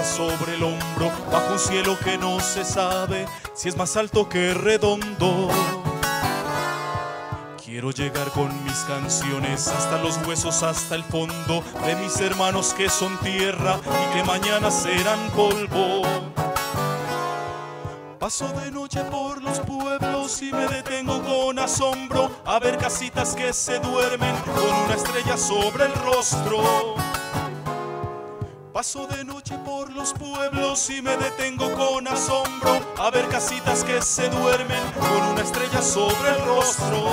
sobre el hombro, bajo un cielo que no se sabe si es más alto que redondo. Quiero llegar con mis canciones hasta los huesos, hasta el fondo de mis hermanos que son tierra y que mañana serán polvo. Paso de noche por los pueblos y me detengo con asombro a ver casitas que se duermen con una estrella sobre el rostro. Paso de noche por los pueblos y me detengo con asombro a ver casitas que se duermen con una estrella sobre el rostro.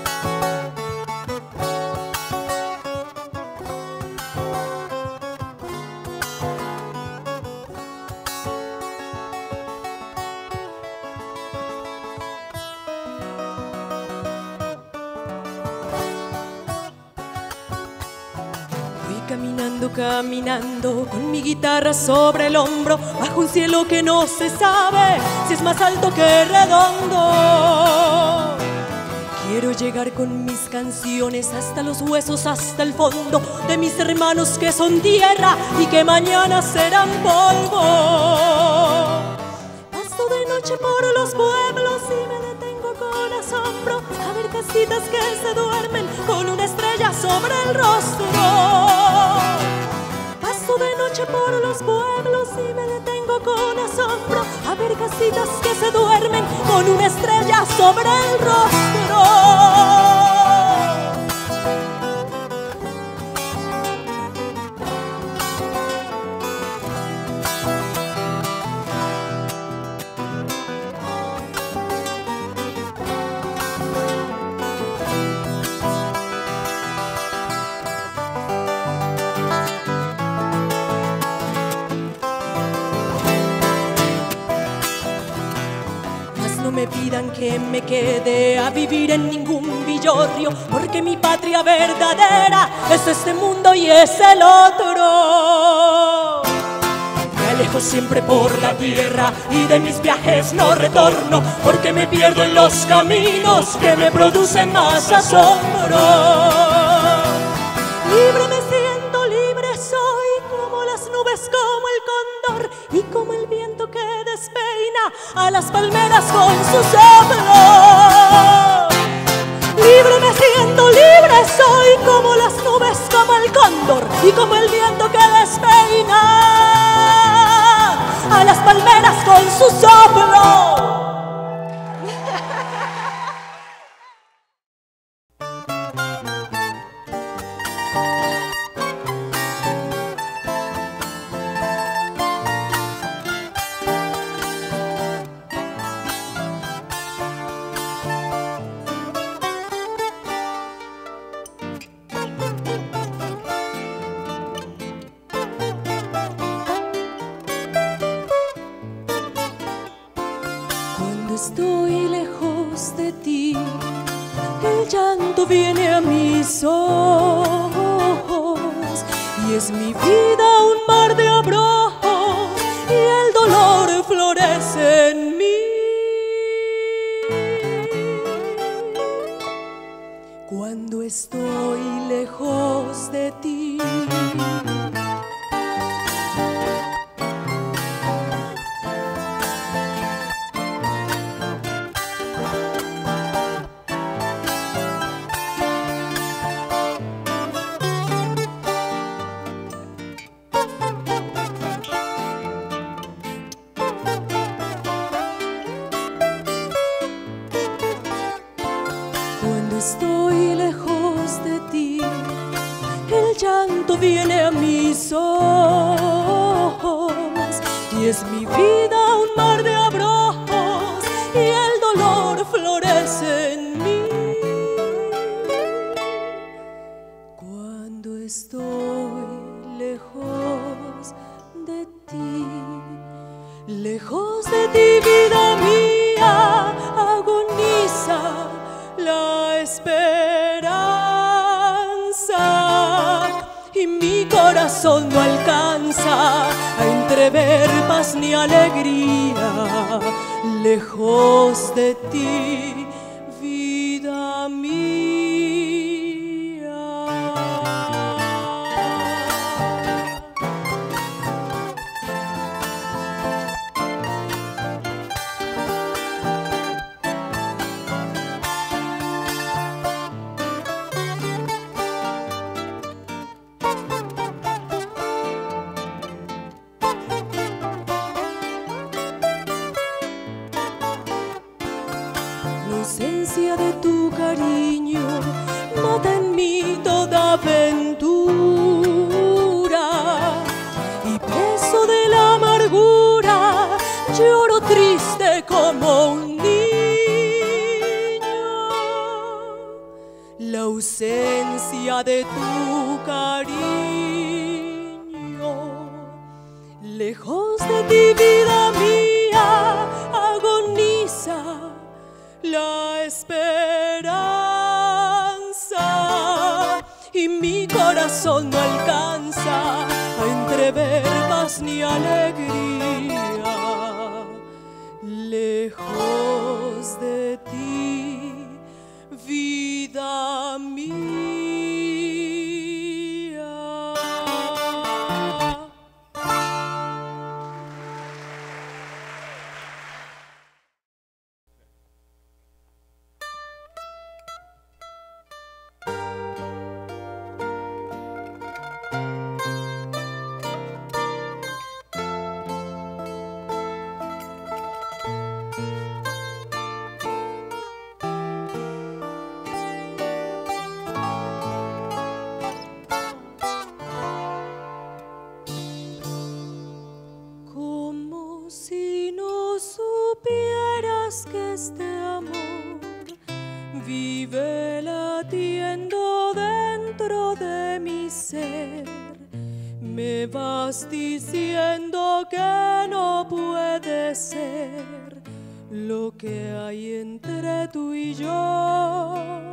Caminando, caminando, con mi guitarra sobre el hombro, bajo un cielo que no se sabe si es más alto que redondo. Quiero llegar con mis canciones hasta los huesos, hasta el fondo de mis hermanos que son tierra y que mañana serán polvo. Paso de noche por los pueblos y me detengo con asombro a ver casitas que se duermen con una estrella sobre el rostro. Paso de noche por los pueblos y me detengo con asombro a ver casitas que se duermen con una estrella sobre el rostro. No me pidan que me quede a vivir en ningún villorrio, porque mi patria verdadera es este mundo y es el otro. Me alejo siempre por la tierra y de mis viajes no retorno, porque me pierdo en los caminos que me producen más asombro. Libre me siento, libre soy, como las nubes, como el cóndor y como el viento que despeina a las palmeras con su soplo. Libre me siento, libre soy, como las nubes, como el cóndor y como el viento que despeina a las palmeras con su soplo. Estoy lejos de ti, el llanto viene a mis ojos y es mi vida un mar de abrojos y el dolor florece en mí. Cuando estoy lejos de ti, estoy lejos de ti, el llanto viene a mis ojos y es mi vida un mar de abrojos y el dolor florece en mí. Cuando estoy lejos de ti, vida mía, agoniza la esperanza y mi corazón no alcanza a entrever paz ni alegría lejos de ti, vida mía. ausencia de tu cariño mata en mí toda aventura, y preso de la amargura lloro triste como un niño. La ausencia de tu cariño, lejos de ti, vida mía, agoniza la esperanza, y mi corazón no alcanza a entrever paz ni alegría. Lejos de ti, vida mía. Que este amor vive latiendo dentro de mi ser, me vas diciendo que no puede ser lo que hay entre tú y yo,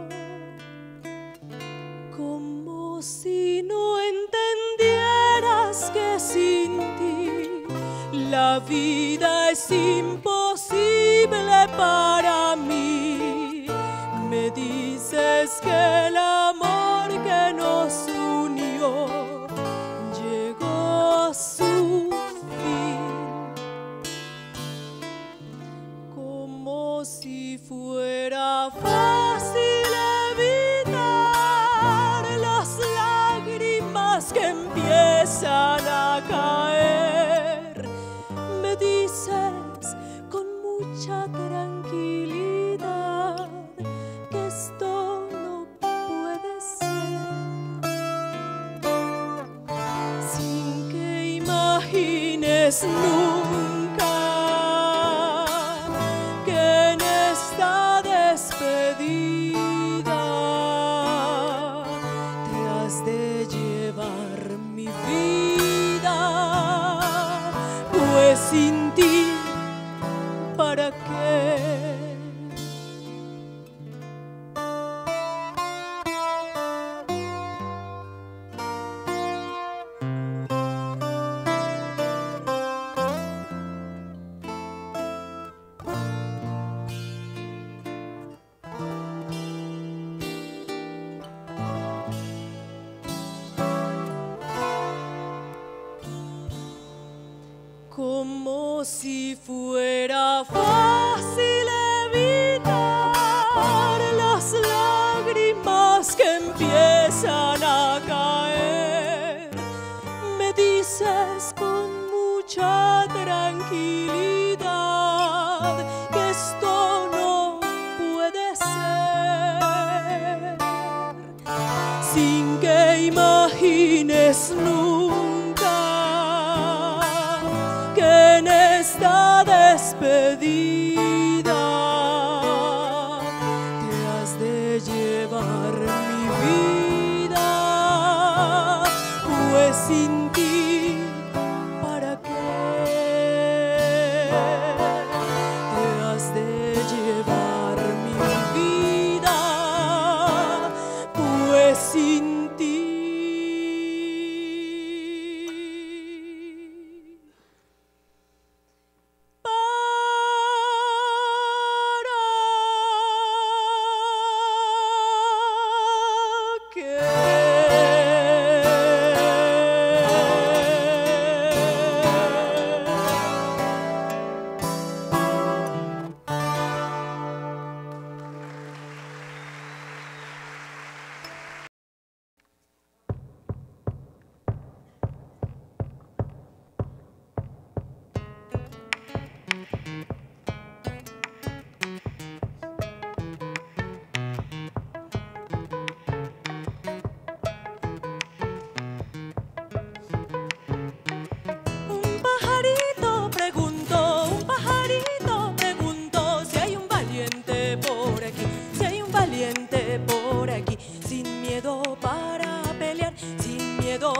como si no entendieras que sin ti la vida es imposible para mí. Me dices que el amor que nos unió llegó a su fin, como si fuera fácil evitar las lágrimas que empiezan a caer. Me dices con mucha tranquilidad que esto no puede ser, sin que imagines nunca que en esta despedida te has de llevar mi vida, pues sin ti, ¿para qué? Como si fuera fácil evitar las lágrimas que empiezan a caer. Me dices con mucha tranquilidad que esto no puede ser, sin que imagines nunca que en esta despedida te has de llevar mi vida, pues sin ti, ¿para qué? Te has de llevar mi vida, pues sin ti.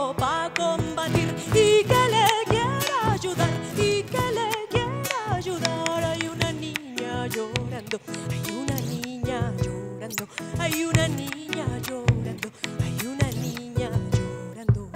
miedo pa' combatir y que le quiera ayudar, y que le quiera ayudar. Hay una niña llorando, hay una niña llorando, hay una niña llorando, hay una niña llorando.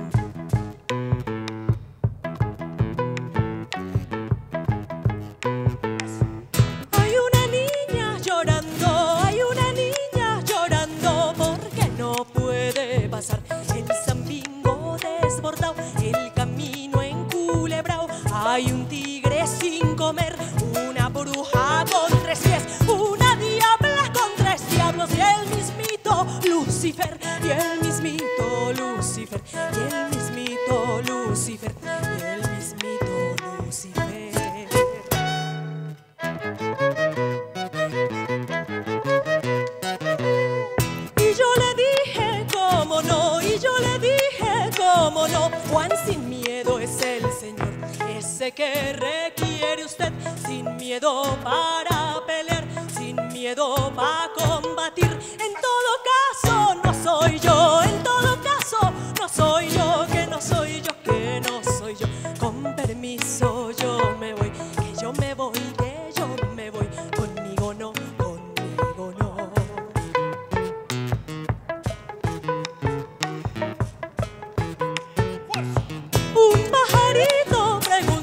Hay una niña llorando, hay una niña llorando porque no puede pasar el Zambingo desbordado, el camino enculebrado. Hay un tigre sin comer, una bruja con 3 pies, una diabla con 3 diablos y el mismito Lucifer, y el mismito Lucifer, y el mismito Lucifer, y el mismito Lucifer. Y yo le dije cómo no, y yo le dije cómo no. Juan sin miedo es el Señor, ese que requiere usted, sin miedo para pelear, sin miedo para combatir. En todo caso no soy yo, en todo caso no soy yo, que no soy yo, que no soy yo. Con permiso yo me voy, que yo me voy, que yo me voy. Conmigo no, conmigo no. Un pajarito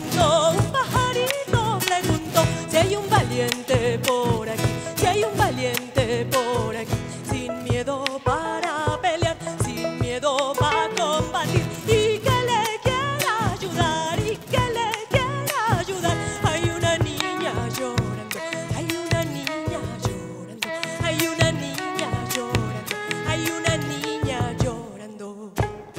preguntó si hay un valiente por aquí, si hay un valiente por aquí, sin miedo para pelear, sin miedo para combatir, y que le quiera ayudar, y que le quiera ayudar. Hay una niña llorando, hay una niña llorando, hay una niña llorando, hay una niña llorando.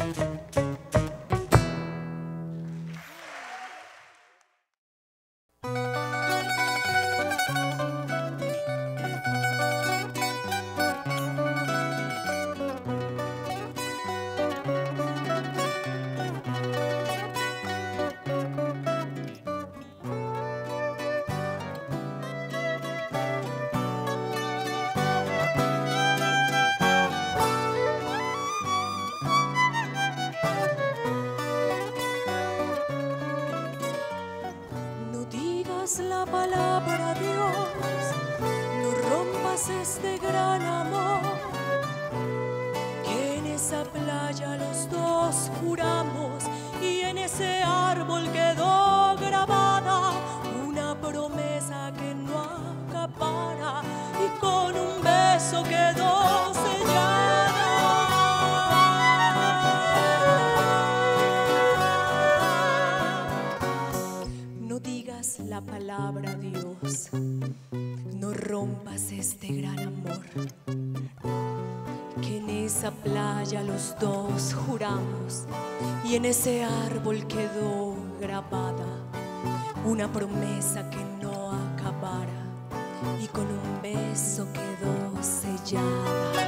No digas la palabra Dios, no rompas este gran amor, que en esa playa los dos juramos y en ese árbol quedó grabada una promesa que no acabara y con un beso quedó sellada. No digas la palabra Dios, no rompas este gran amor, que en esa playa los dos juramos y en ese árbol quedó grabada una promesa que no acabara y con un beso quedó sellada.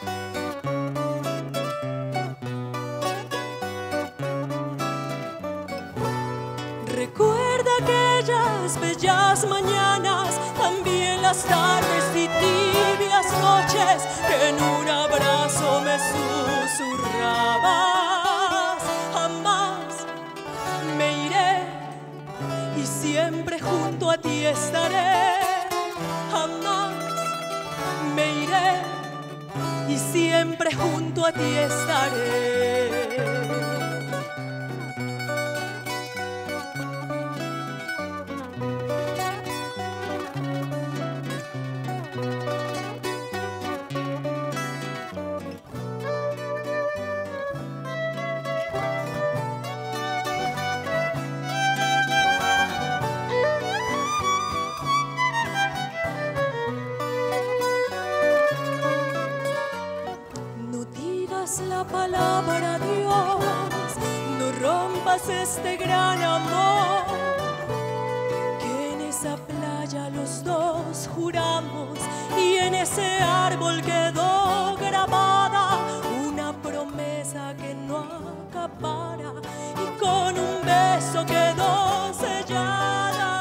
Recuerda aquellas bellas mañanas, también las tardes y tibias noches, que en un abrazo me susurrabas. Jamás me iré y siempre junto a ti estaré. Jamás me iré y siempre junto a ti estaré. La palabra Dios, no rompas este gran amor, que en esa playa los dos juramos y en ese árbol quedó grabada una promesa que no acabara y con un beso quedó sellada.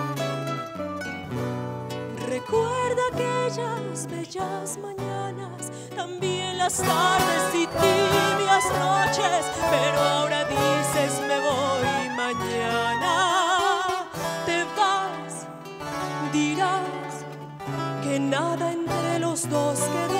Recuerda aquellas bellas mañanas, también las tardes y tibias noches, pero ahora dices me voy mañana. Te vas, dirás que nada entre los dos queda.